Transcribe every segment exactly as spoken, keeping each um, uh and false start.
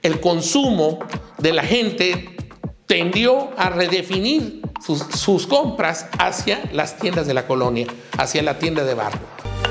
el consumo de la gente tendió a redefinir sus, sus compras hacia las tiendas de la colonia, hacia la tienda de barrio.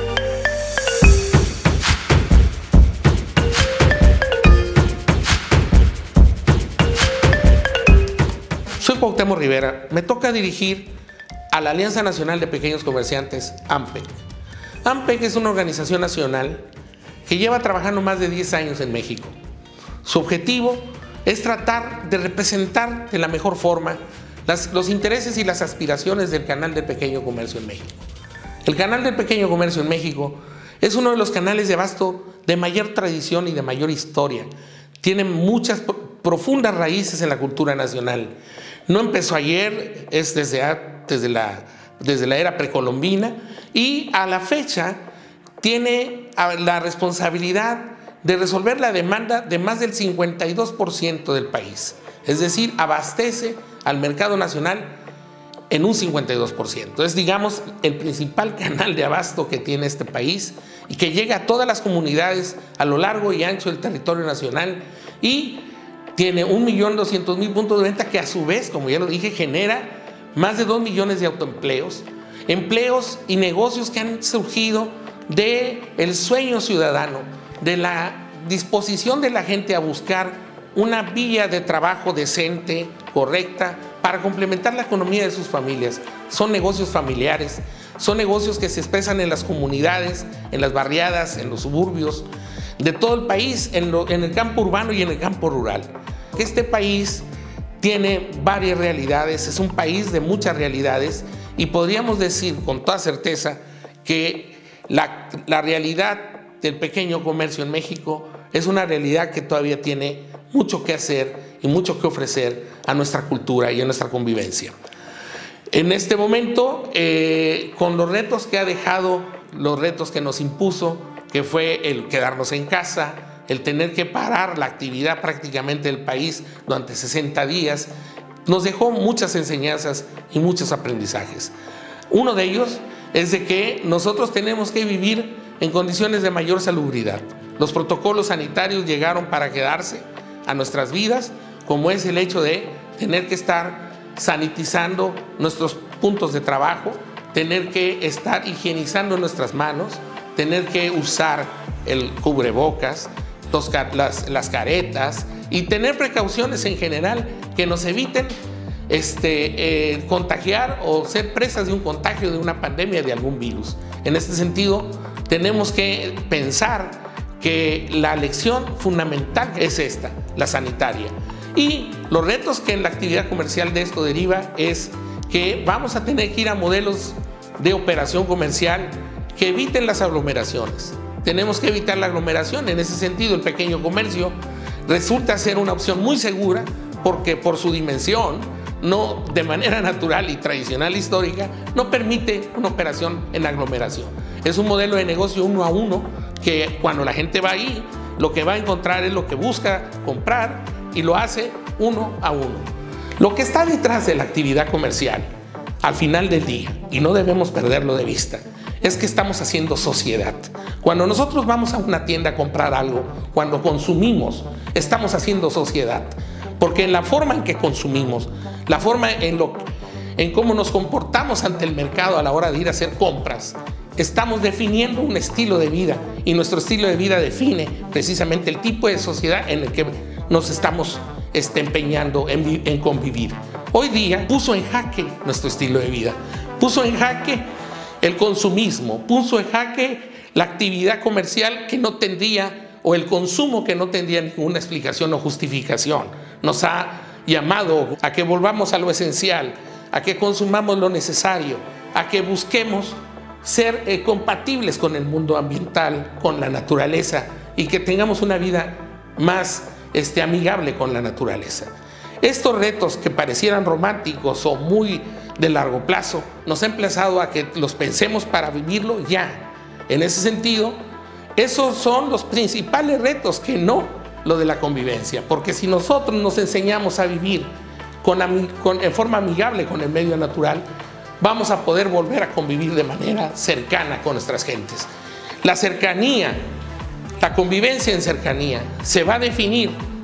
Soy Cuauhtémoc Rivera, me toca dirigir a la Alianza Nacional de Pequeños Comerciantes, AMPEC. AMPEC es una organización nacional que lleva trabajando más de diez años en México. Su objetivo es tratar de representar de la mejor forma las, los intereses y las aspiraciones del canal del pequeño comercio en México. El canal del pequeño comercio en México es uno de los canales de abasto de mayor tradición y de mayor historia. Tiene muchas profundas raíces en la cultura nacional. No empezó ayer, es desde, desde, la, desde la era precolombina y a la fecha tiene la responsabilidad de resolver la demanda de más del cincuenta y dos por ciento del país. Es decir, abastece al mercado nacional en un cincuenta y dos por ciento. Es, digamos, el principal canal de abasto que tiene este país y que llega a todas las comunidades a lo largo y ancho del territorio nacional y tiene un millón doscientos mil puntos de venta que a su vez, como ya lo dije, genera más de dos millones de autoempleos, empleos y negocios que han surgido del sueño ciudadano, de la disposición de la gente a buscar una vía de trabajo decente, correcta, para complementar la economía de sus familias. Son negocios familiares, son negocios que se expresan en las comunidades, en las barriadas, en los suburbios, de todo el país, en, lo, en el campo urbano y en el campo rural. Este país tiene varias realidades, es un país de muchas realidades y podríamos decir con toda certeza que la, la realidad del pequeño comercio en México es una realidad que todavía tiene mucho que hacer y mucho que ofrecer a nuestra cultura y a nuestra convivencia. En este momento, eh, con los retos que ha dejado, los retos que nos impuso, que fue el quedarnos en casa, el tener que parar la actividad prácticamente del país durante sesenta días, nos dejó muchas enseñanzas y muchos aprendizajes. Uno de ellos es de que nosotros tenemos que vivir en condiciones de mayor salubridad. Los protocolos sanitarios llegaron para quedarse a nuestras vidas, como es el hecho de tener que estar sanitizando nuestros puntos de trabajo, tener que estar higienizando nuestras manos, tener que usar el cubrebocas, los, las, las caretas y tener precauciones en general que nos eviten este, eh, contagiar o ser presas de un contagio de una pandemia, de algún virus. En este sentido, tenemos que pensar que la lección fundamental es esta, la sanitaria. Y los retos que en la actividad comercial de esto deriva es que vamos a tener que ir a modelos de operación comercial que eviten las aglomeraciones. Tenemos que evitar la aglomeración. En ese sentido, el pequeño comercio resulta ser una opción muy segura porque por su dimensión, no de manera natural y tradicional histórica, no permite una operación en aglomeración. Es un modelo de negocio uno a uno que cuando la gente va ahí, lo que va a encontrar es lo que busca comprar y lo hace uno a uno. Lo que está detrás de la actividad comercial, al final del día, y no debemos perderlo de vista, es que estamos haciendo sociedad. Cuando nosotros vamos a una tienda a comprar algo, cuando consumimos, estamos haciendo sociedad. Porque en la forma en que consumimos, la forma en, lo, en cómo nos comportamos ante el mercado a la hora de ir a hacer compras, estamos definiendo un estilo de vida y nuestro estilo de vida define precisamente el tipo de sociedad en el que nos estamos este, empeñando en, en convivir. Hoy día puso en jaque nuestro estilo de vida, puso en jaque el consumismo, puso en jaque la actividad comercial que no tendría o el consumo que no tendría ninguna explicación o justificación. Nos ha llamado a que volvamos a lo esencial, a que consumamos lo necesario, a que busquemos ser eh, compatibles con el mundo ambiental, con la naturaleza y que tengamos una vida más este, amigable con la naturaleza. Estos retos que parecieran románticos o muy de largo plazo nos ha emplazado a que los pensemos para vivirlo ya. En ese sentido, esos son los principales retos, que no lo de la convivencia, porque si nosotros nos enseñamos a vivir con, con, en forma amigable con el medio natural, vamos a poder volver a convivir de manera cercana con nuestras gentes. La cercanía, la convivencia en cercanía, se va a definir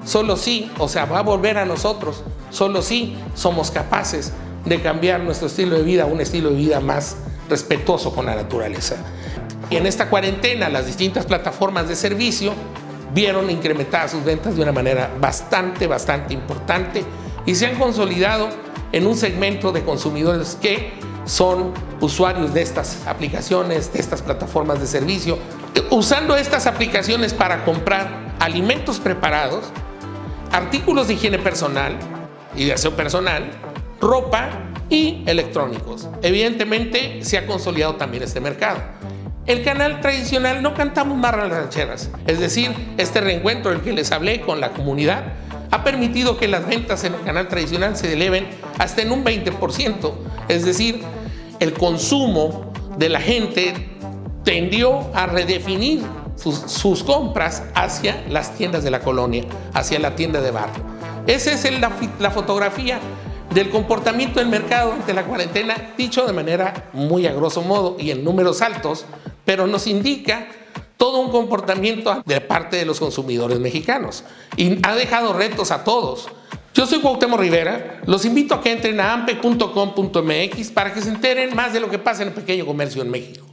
solo sí, o sea, va a volver a nosotros, solo sí somos capaces de cambiar nuestro estilo de vida a un estilo de vida más respetuoso con la naturaleza. Y en esta cuarentena, las distintas plataformas de servicio vieron incrementadas sus ventas de una manera bastante, bastante importante y se han consolidado en un segmento de consumidores que son usuarios de estas aplicaciones, de estas plataformas de servicio, usando estas aplicaciones para comprar alimentos preparados, artículos de higiene personal y de aseo personal, ropa y electrónicos. Evidentemente se ha consolidado también este mercado. El canal tradicional no cantamos más rancheras, es decir, este reencuentro del que les hablé con la comunidad ha permitido que las ventas en el canal tradicional se eleven hasta en un veinte por ciento, es decir, el consumo de la gente tendió a redefinir sus, sus compras hacia las tiendas de la colonia, hacia la tienda de barrio. Esa es el, la, la fotografía del comportamiento del mercado ante la cuarentena, dicho de manera muy a grosso modo y en números altos, pero nos indica todo un comportamiento de parte de los consumidores mexicanos y ha dejado retos a todos. Yo soy Cuauhtémoc Rivera, los invito a que entren a ampec punto com punto m x para que se enteren más de lo que pasa en el pequeño comercio en México.